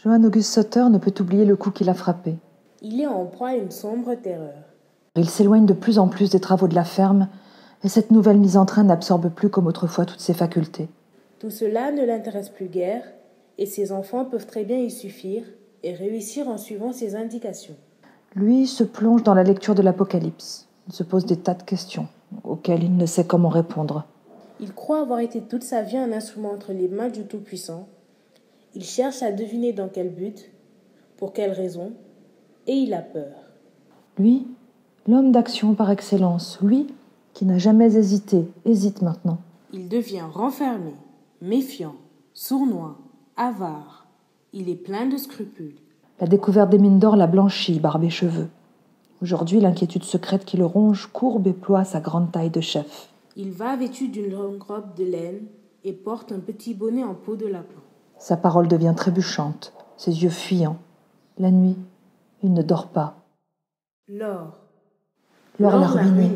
Johann August Soter ne peut oublier le coup qui l'a frappé. Il est en proie à une sombre terreur. Il s'éloigne de plus en plus des travaux de la ferme, et cette nouvelle mise en train n'absorbe plus comme autrefois toutes ses facultés. Tout cela ne l'intéresse plus guère, et ses enfants peuvent très bien y suffire et réussir en suivant ses indications. Lui se plonge dans la lecture de l'Apocalypse. Il se pose des tas de questions, auxquelles il ne sait comment répondre. Il croit avoir été toute sa vie un instrument entre les mains du Tout-Puissant. Il cherche à deviner dans quel but, pour quelle raison, et il a peur. Lui, l'homme d'action par excellence, lui qui n'a jamais hésité, hésite maintenant. Il devient renfermé, méfiant, sournois, avare. Il est plein de scrupules. La découverte des mines d'or l'a blanchi, barbe et cheveux. Aujourd'hui, l'inquiétude secrète qui le ronge courbe et ploie sa grande taille de chef. Il va vêtu d'une longue robe de laine et porte un petit bonnet en peau de lapin. Sa parole devient trébuchante, ses yeux fuyants. La nuit, il ne dort pas. L'or. L'or l'a ruiné.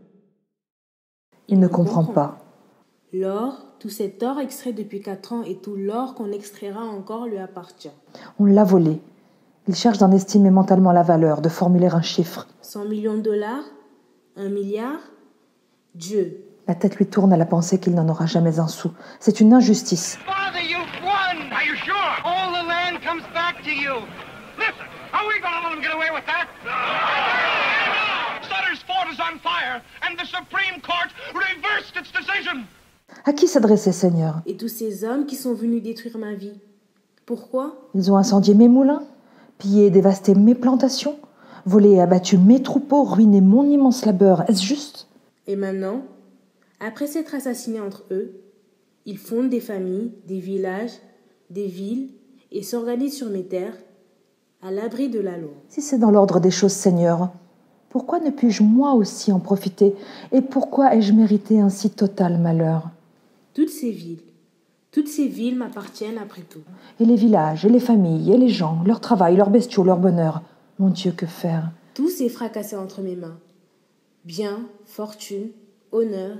Il ne comprend pas. L'or, tout cet or extrait depuis 4 ans et tout l'or qu'on extraira encore lui appartient. On l'a volé. Il cherche d'en estimer mentalement la valeur, de formuler un chiffre. 100 millions de dollars? 1 milliard? Dieu. La tête lui tourne à la pensée qu'il n'en aura jamais un sou. C'est une injustice. Father, you've won! Are you sure? All the land comes back to you. Listen, are we going to let him get away with that? Sutter's fort is on fire, and the Supreme Court reversed its decision. À qui s'adresser, Seigneur? Et tous ces hommes qui sont venus détruire ma vie. Pourquoi? Ils ont incendié mes moulins, pillé et dévasté mes plantations, volé et abattu mes troupeaux, ruiné mon immense labeur. Est-ce juste? Et maintenant, après s'être assassinés entre eux, ils fondent des familles, des villages, des villes et s'organisent sur mes terres, à l'abri de la loi. Si c'est dans l'ordre des choses, Seigneur, pourquoi ne puis-je moi aussi en profiter? Et pourquoi ai-je mérité un si total malheur? Toutes ces villes m'appartiennent après tout. Et les villages, et les familles, et les gens, leur travail, leurs bestiaux, leur bonheur. Mon Dieu, que faire? Tout s'est fracassé entre mes mains. Bien, fortune, honneur.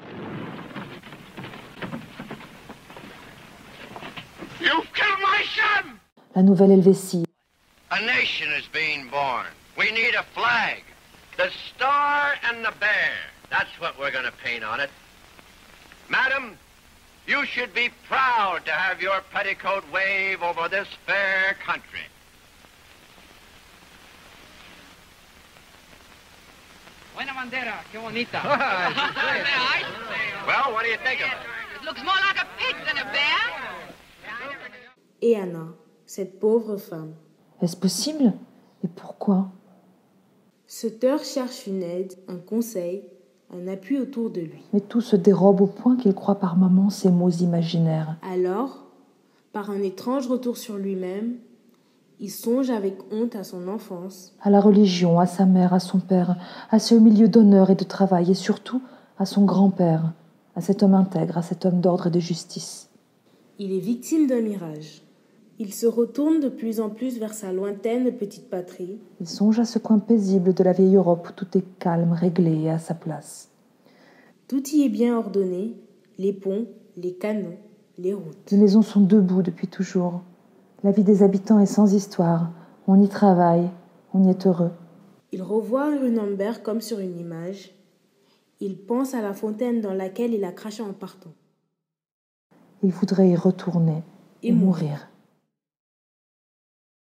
You've killed my son! La nouvelle Helvétie. A nation is being born. We need a flag. The star and the bear. That's what we're going to paint on it. Madam, you should be proud to have your petticoat wave over this fair country. Buena bandera, qué bonita. Well, what do you think of it? It looks more like a pig than a bear. Et Anna, cette pauvre femme. Est-ce possible? Et pourquoi? Sutter cherche une aide, un conseil, un appui autour de lui. Mais tout se dérobe au point qu'il croit par moments ces mots imaginaires. Alors, par un étrange retour sur lui-même, il songe avec honte à son enfance, À la religion, à sa mère, à son père, à ce milieu d'honneur et de travail, et surtout à son grand-père, à cet homme intègre, à cet homme d'ordre et de justice. il est victime d'un mirage. Il se retourne de plus en plus vers sa lointaine petite patrie. Il songe à ce coin paisible de la vieille Europe où tout est calme, réglé et à sa place. Tout y est bien ordonné, les ponts, les canaux, les routes. Les maisons sont debout depuis toujours. La vie des habitants est sans histoire. On y travaille, on y est heureux. Il revoit Runenberg comme sur une image. Il pense à la fontaine dans laquelle il a craché en partant. Il voudrait y retourner et mourir.